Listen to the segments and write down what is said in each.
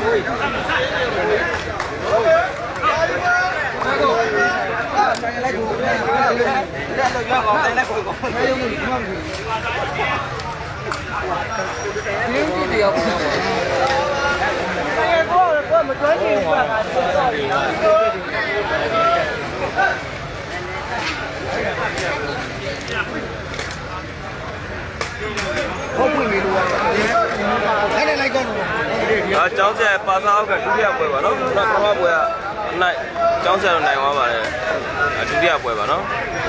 cháu sẽ pass out cái thứ hai buổi nó có buổi này cháu sẽ này hóa vào thứ hai buổi nó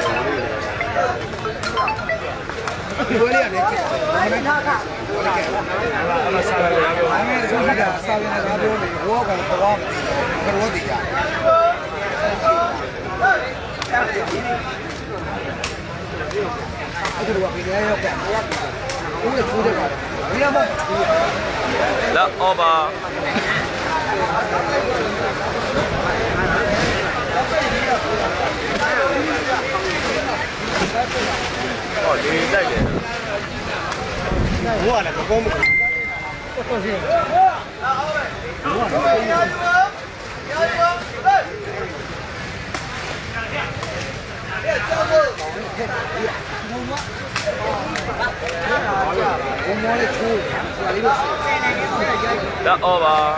là over đi đây mua này có một đã over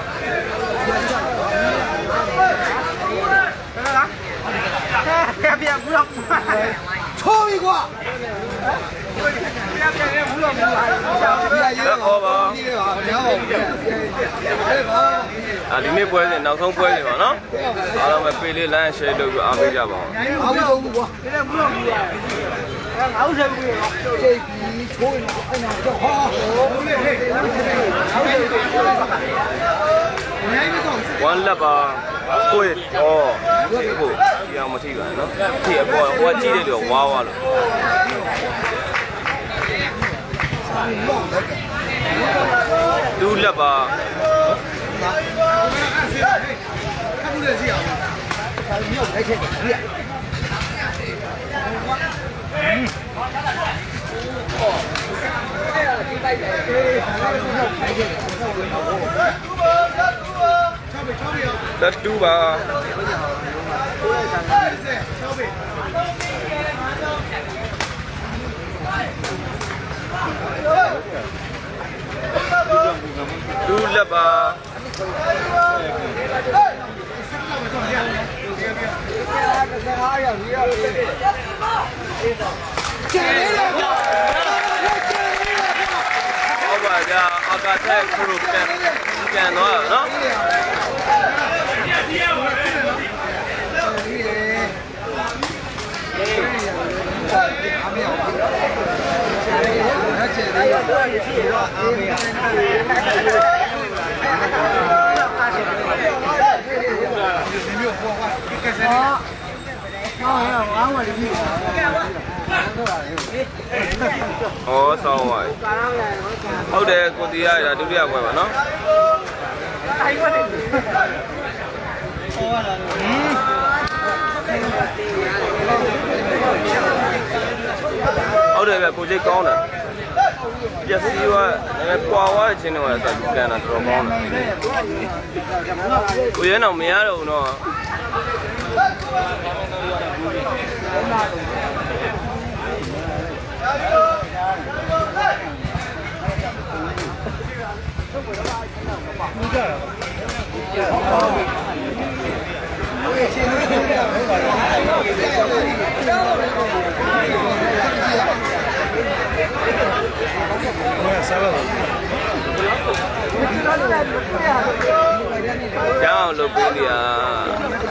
thôi quá đi mấy buổi thì nào không buổi thì mà nó mà phi lên lại sẽ được ăn bây giờ bảo quán lập quên thì mà thi cái nó thì qua chi để được wow rồi du lập đất đu bà đu lập bà ra aka thay kuru can nó ồ sao vậy? Đâu đây cô đi ai là đi đâu vậy mà nó? Đâu đây là cô chơi con này? Giờ xíu à, em qua quá trên này là cái nào trộn con này. Cô ấy nào mía đâu nó. Chào lục đi à.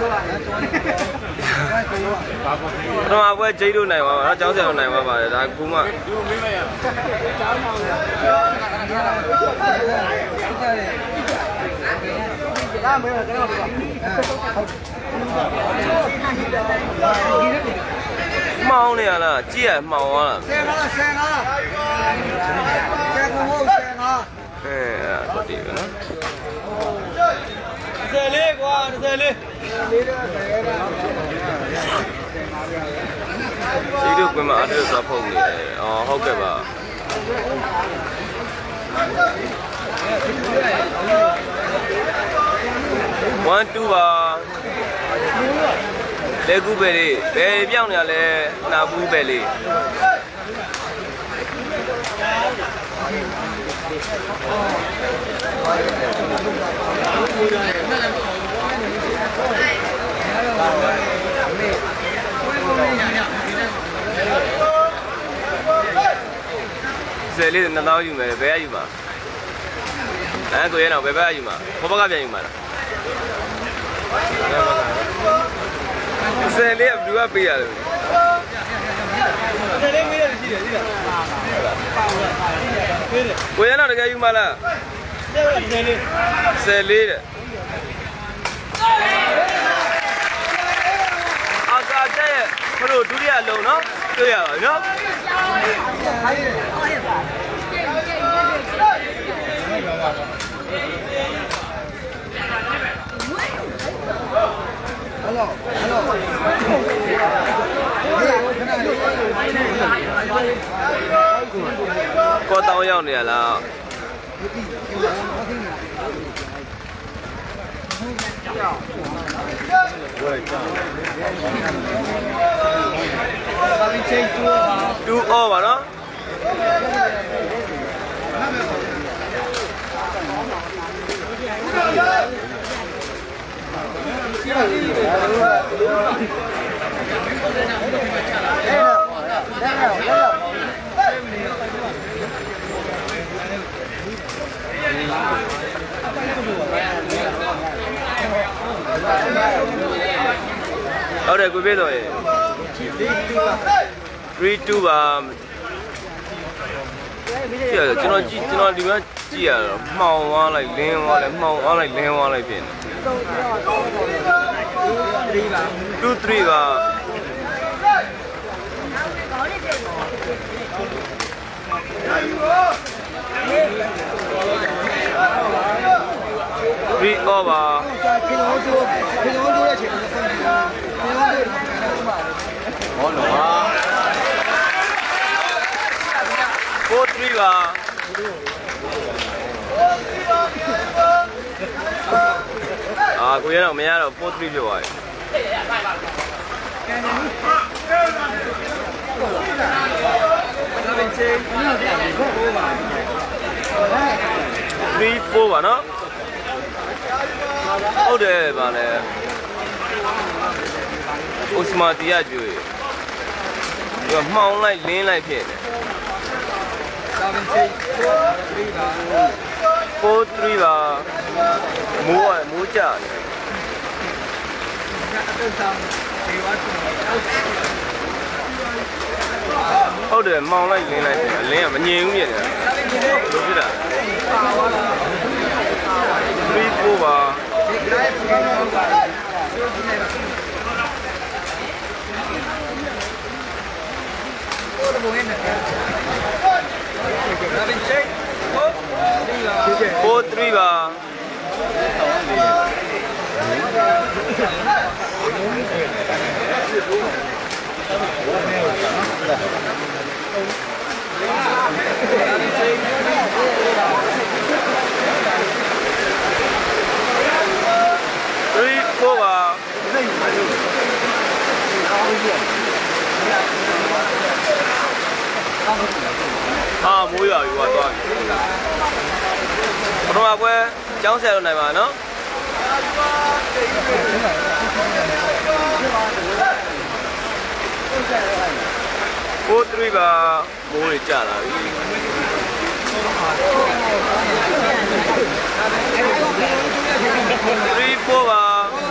Nó qua chơi đu này mà nó cháu xe này mà bà đã cũng mà. Màu này là chia màu à. Xe có đi nữa. Xe lên qua, xe lên. Chỉ được cái mà được sao phong này. Không kịp à. 1 2ပါလဲကူပဲလေးဘယ်ပြောင်းနေရလဲနာဘူးပဲလေးလေးနှစ်သောင်းယူမယ်ဘယ်ကယူမှာကိုရဲတော့ဘယ်ဘက်ကယူမှာဘဘကပြန်ယူမှာလားဆယ်လေးကဘယ်သူကပေးရတယ်ဆယ်လေးမေးရတယ်ရှိတယ်သိလားကိုရဲတော့တကယ်ယူမှာလားဆယ်လေးတဲ့အာကာတဲ့ဘလို့ဒုတိယလုံးနော်တွေ့ရပါနော်ကိုတောင်းရောက်နေရလား2 all ပါနော်ဟုတ်တယ်ကိုပြေတော့ရေ3 2ပါကြည့်ရကျွန်တော်ဒီမှာကြည့်ရတော့မှောင်သွားလိုက်လင်းသွားလိုက်မှောင်သွားလိုက်လင်းသွားလိုက်ဖြစ်နေ2 3ပါ3 over ခင်ဗျားတို့ရဲ့ချိန်ကိုဆက်ပြီးခင်ဗျားတို့ဟောလို့ပါ4 3ပါကိုရတော့မရတော့4 3ဖြစ်သွားပြီ3 4ပါနော်ဟုတ်တယ်ဗာလဲအိုစမာတီယာကျွေးဒီမှောင်လိုက်လင်းလိုက်ဖြစ်တယ်4 3ပါမိုးကြတယ်ဟုတ်တယ်မှောင်လိုက်လင်းလိုက်ဖြစ်တယ်လင်းကမငြိမ်ဘူးဖြစ်တယ်လို့ဖြစ်တာ3 4ပါ4 3ပါမိုးရွာပြီကွာသွားပြီပထမပွဲကျောင်းဆရာတို့နိုင်ပါနော်4 3ပါမိုးတွေကျလာပြီ3 4ပါ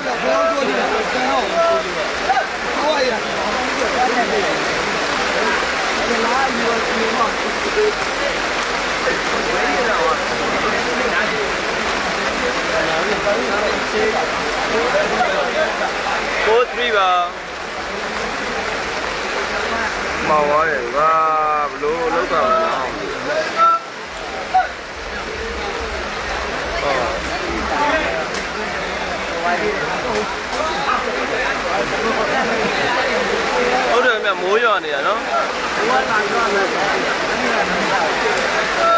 4 3ပါမောင်သွားတယ်ကွာဘလို့လောက်တာမလားဟုတ်တယ်မြတ်မိုးရွာနေတာနော်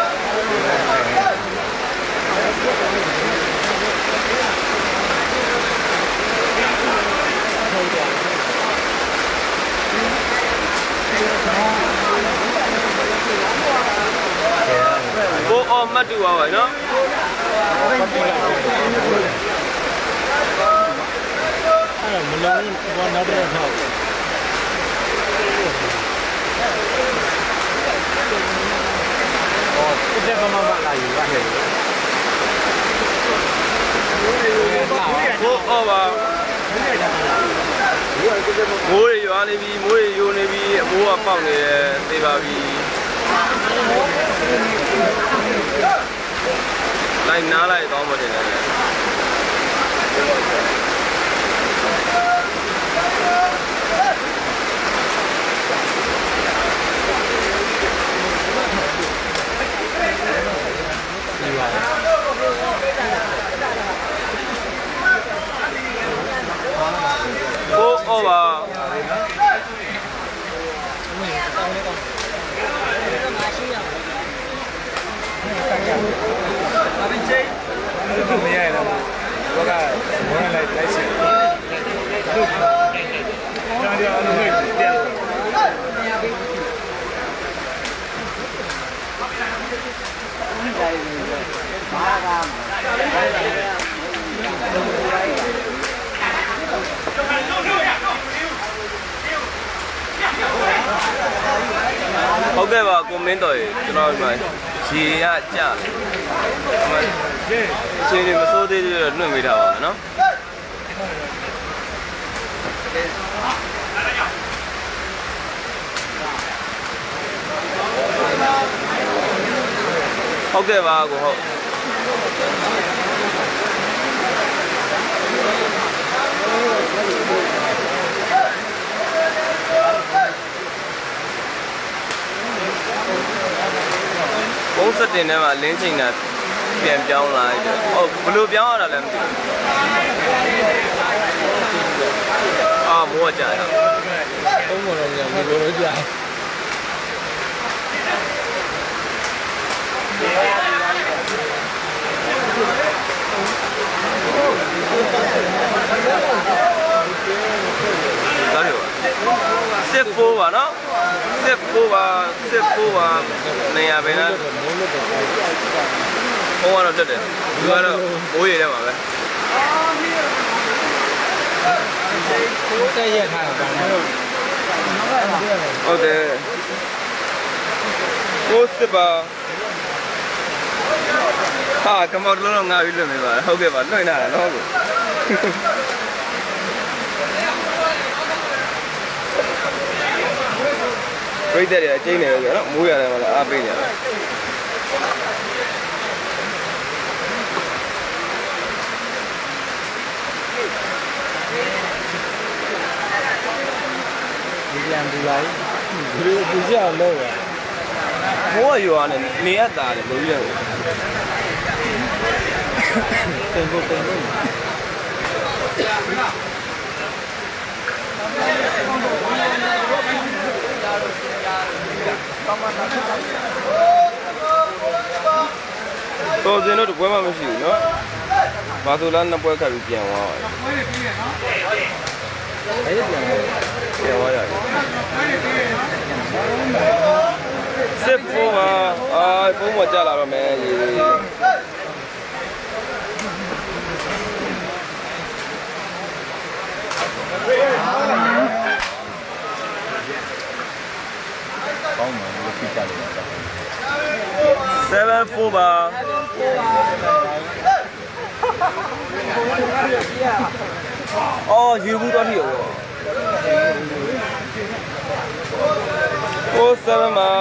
4 မှတူပါပါနော်အဲ့မလုံးဘောနောက်တော့ထောက်တစ်သက်မှမလာယူပါဟဲ့ဟိုအော်ပါမိုးရရွာနေပြီမိုးရယိုနေပြီအမိုးကပေါက်နေတယ်သိပါပြီလိုက်နားလိုက်တော့မတင်တယ်ဟိုအော်ပါမရရတော့ဘောကဘောနဲ့လိုက်စီဒါဒီအလုံးလိုက်ပြန်ဟုတ်ကဲ့ပါကိုမင်းတော်ရေကျွန်တော်ဒီမှာရေရကြတယ်ခြေတွေမစိုးသေးသေးတော့နှွင့်ပေးထားပါမယ်နော်ဟုတ်ကဲ့ပါကိုဟုတ်ဘုံစတင်ထဲမှာလင်းချိန်တာပြန်ပြောင်းလာတယ်ဟုတ်ဘယ်လိုပြောင်းရတာလဲမသိဘူးအာမိုးကြတာဘုံမော်တော့ညဘယ်လိုကြာစစ်ဖိုးပါနော်စစ်ဖိုးပါနေရာပဲနော်ဟိုကတော့တက်တယ်ဒီကတော့မိုးရတဲ့မှာပဲတက်ရက်ထားတာဟုတ်တယ်ကိုစစ်ပါဟာကမောက်လုံးတော့ငါပြီးလွတ်နေပါဟုတ်ကဲ့ပါလွှင့်နေတာနော်ကိုပြိတ္တတွေအကျိန်းနေတယ်နော်မိုးရတယ်မလားအားပေးနေတယ်ဒီပြန်ဒီလိုက်ဒီကြောက်လို့မိုးရွာနေနေရတာလေလို့ရတယ်တင်ဖို့တော်စင်တော့တပွဲမှမရှိဘူးเนาะဘာဆိုလားနှစ်ပွဲခတ်ပြီးပြန်သွားတယ်အဲ့ဒီပြန်သွားရတယ်စစ်ဖို့ပါဖုန်းမကြလာတော့မယ်ရေကောင်းတယ်လို့ပြကြတယ် 7-4ပါအော်ယူဘူးတော့ထိရော7ပါ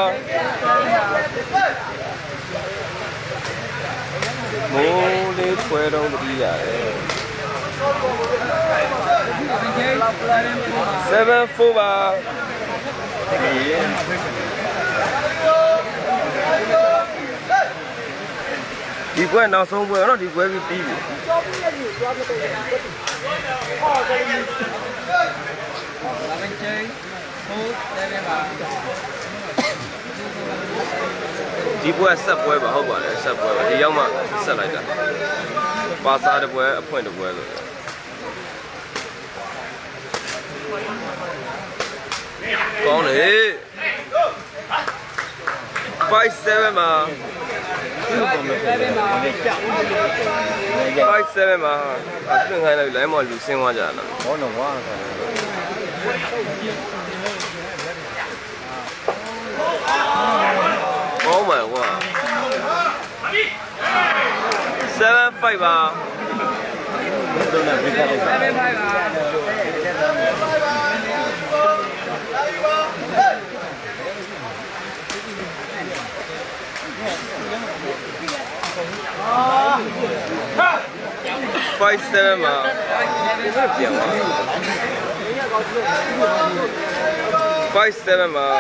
မိုးလေးဖွဲတော့တတိရတယ်7-4ပါဒီပွဲနောက်ဆုံးပွဲတော့ဒီပွဲပြီးပြီးပြီဒီပွဲဆက်ပွဲပါဟုတ်ပါတယ်ဆက်ပွဲပါဒီရောက်မှဆက်လိုက်တာပါစာတပွဲအဖွင့်တပွဲလို့ကောင်းလေ5-7ပါ 5-7မှာတွင်ခိုင်းလိုက်လိုင်းမော်လူစင်းသွားကြတာဘောလုံးဝါကောင်းပါကွာ7-5ပါတော့လည်းပြတ်လိုက်7-5ပါ5-7မှာပြန်ပါ5-7မှာ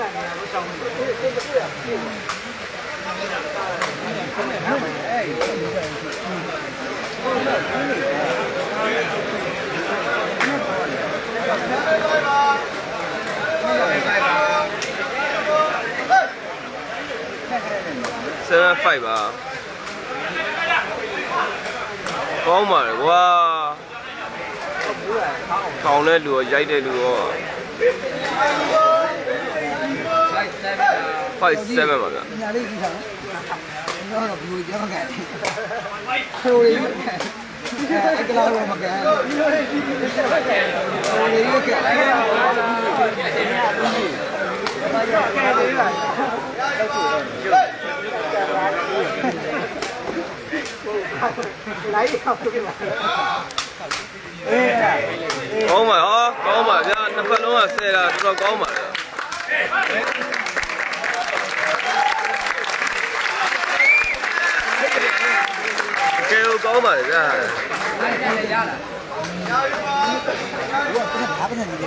7-5ပါကောင်းပါလေကွာထောင်တဲ့လူရောရိုက်တဲ့လူရော5-7ပါဗျာညာလေးကြည့်ထားနော်တော့ဘလူကြောက်ကန်ခိုးလေးအဲ့ကလာတော့မကန်ခိုးလေးကလိုက်အောင်ပြပါကောင်းပါဟောကောင်းပါဗျာနှစ်ဖက်လုံးကဆဲတာတော်တော်ကောင်းပါလေကဲကောင်းပါလေဗျာရလာဘာပဲနေလဲ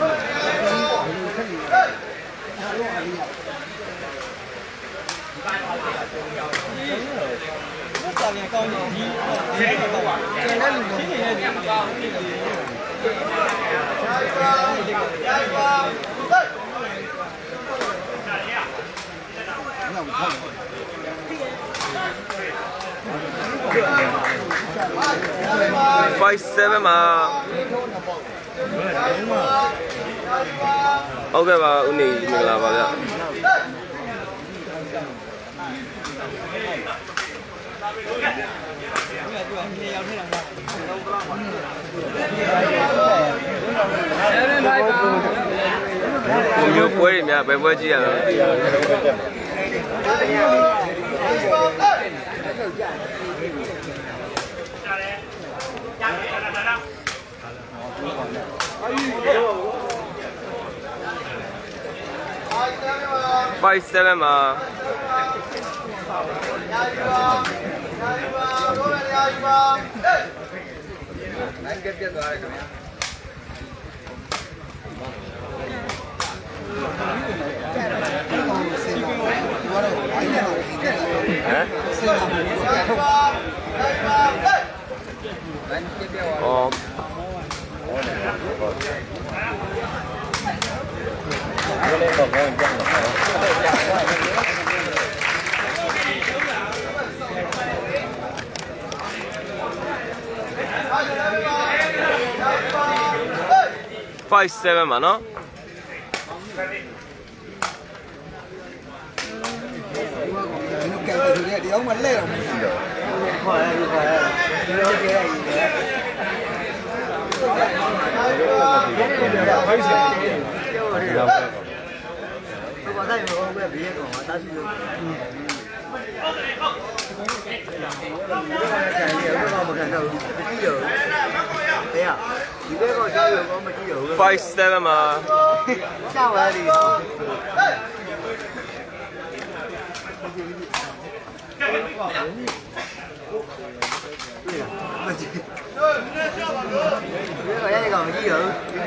စာပြန်ကောင်းနေဒီတော့ကျန်တဲ့လူတွေချင်းချင်းနဲ့မကောင်းဘူး။5-7မှာဟုတ်ကဲ့ပါဦးနေမင်္ဂလာပါဗျာမျိုးပွဲတွေများဘယ်ပွဲကြည့်ရလဲ5-7မှာနိုင်ကပြတ်သွားတယ်ခင်ဗျာ5-7 မှာနော်ဒီအောင်မလဲတော့မရှိတော့ခေါ်ရတယ်ခေါ်ရတယ်ဒီလိုကြဲရတယ်ဖိုက်စင်ပြောရတယ်ဘာသာရေးမဟုတ်ဘူးဘေးကောင်အသားရှိလို့5-7မှာကြောက်ရတယ်မကြည့်ဘယ်ကောင်မကြည့်ရော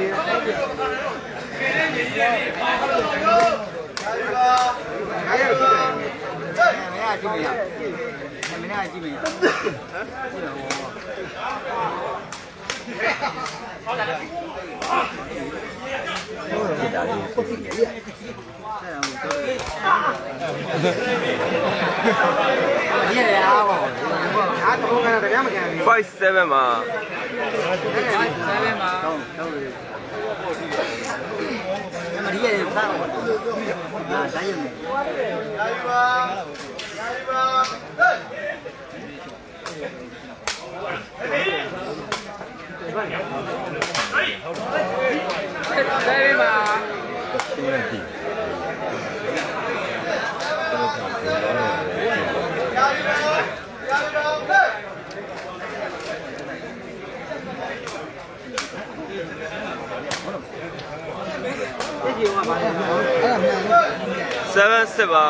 5-7မှာဒီရဲ့သားတော့ဒါတိုင်းနေ 7 စစ်ပါ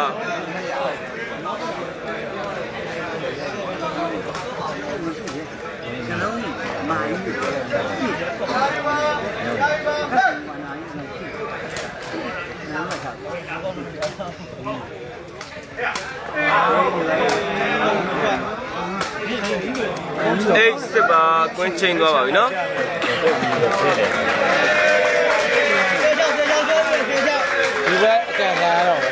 8စစ်ပါကွင်းချိန်သွားပါပြီနော်ဒီဘက်အကန့်သားတော့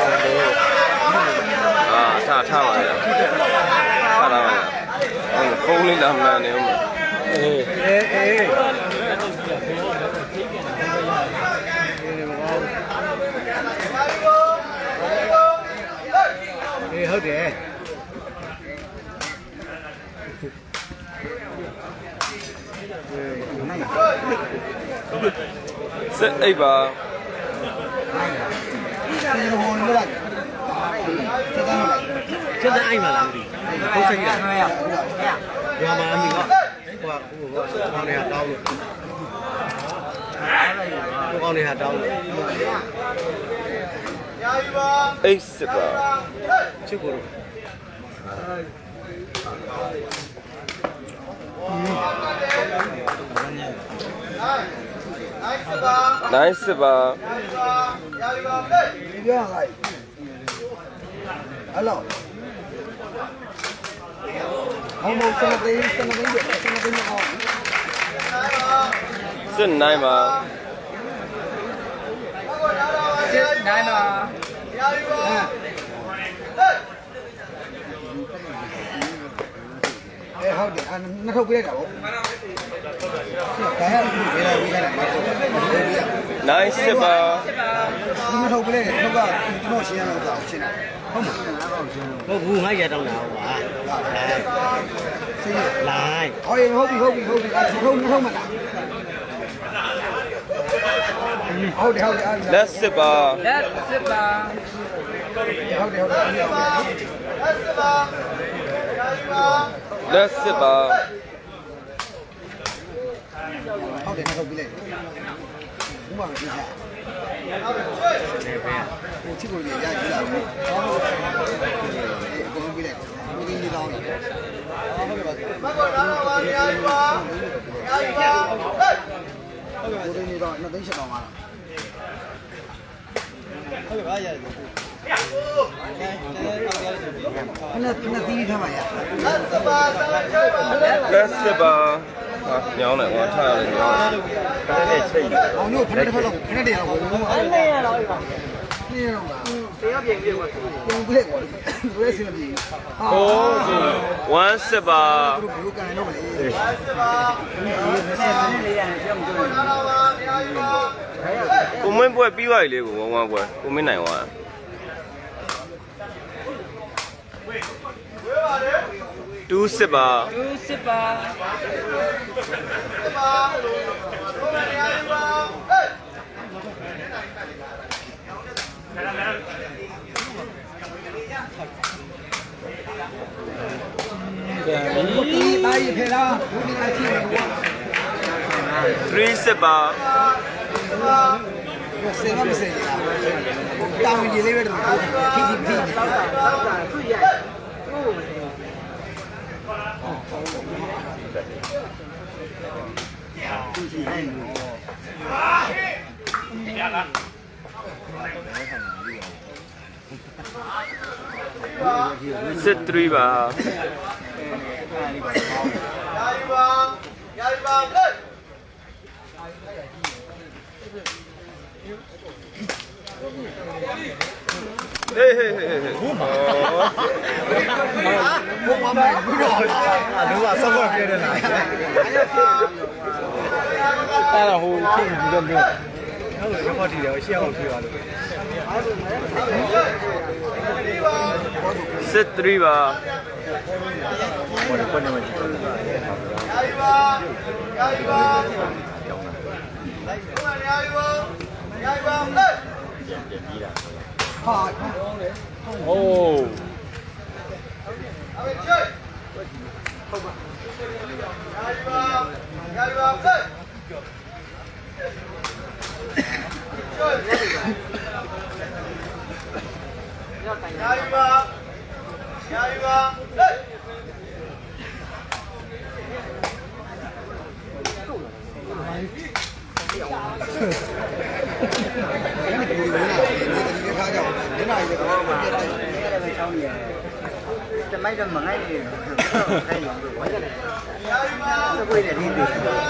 ထားပါလားထားပါလားဖုန်းလေးလာမှန်နေဦးမအေးဟုတ်တယ်စစ်အိပ်ပါ现在爱嘛啦，好生意啊！我嘛咪个，我讲你下刀了，我讲你下刀了。80吧，结果。nice 吧。Hello. Không một xe đi Xin này mà. Xin này mà. Ê, không để nó không biết đâu. Nice ba. Nó không biết nó có nó xin nó tạo xin. Không có vu ngay giờ đâu nào mà lại thôi không mà let's sip let's sip không để nó không bị lệ cũng bằng gì hả chiếc quần gì ra chỉ là cũng bị lệ cũng đi đâu nó tính sẽ mà nó tí thôi mà let's ba nhau này quá cha này nhau cái này chơi ông nhớ cái này cái này để đâu cái này rồiนี่หรอยังไม่ได้ก่อนรู้ได้สินะพี่โอ้วันสิบาကိုမင်းပွဲပြီးသွားပြီလေကိုဝမ်းပွဲကိုမင်းနိုင်သွား2စစ်ပါ3စစ်ပါစေမစေတာဝင်ကြီးလေးပဲတော့ခီးခီးစစ်3ပါဟေးဘူးမမိုင်ဘူးတော့လူကဆော့ဆော့ပြတယ်လားအဲ့ဒါဟိုဖြစ်ပြီးတော့မျိုးဟုတ်တယ်ခေါ်တီတယ်ရှေ့အောင်ပြေးသွားလို့ Set 3 ပါโอ้จะไม่จะมาให้ให้หนูดูไว้จะคุยเนี่ยที่ดี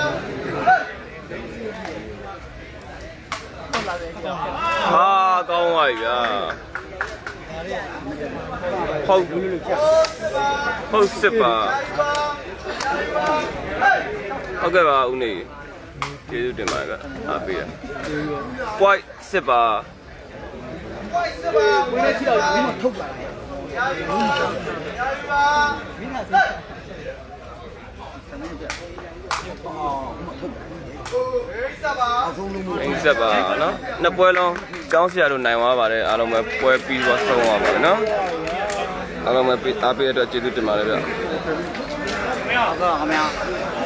ဟာကောင်းပါပြီဗျာဟုတ်စစ်ပါဟုတ်ကဲ့ပါဦးနေကျေးဇူးတင်ပါတယ်ဗျအားပေးရ white စစ်ပါဝင်းနဲ့ချီတော့မင်းထုတ်ပါလားမင်းကစိတ်အိမ်ဆက်ပါနော်နှစ်ပွဲလုံးကျောင်းဆရာတို့နိုင်သွားပါတယ်အားလုံးပဲပွဲပြီးသွားဆုံးသွားပါတယ်နော်အားလုံးပဲအားပေးရတဲ့ကျေးဇူးတင်ပါတယ်ဗျဟုတ်ကဲ့ခင်ဗျာ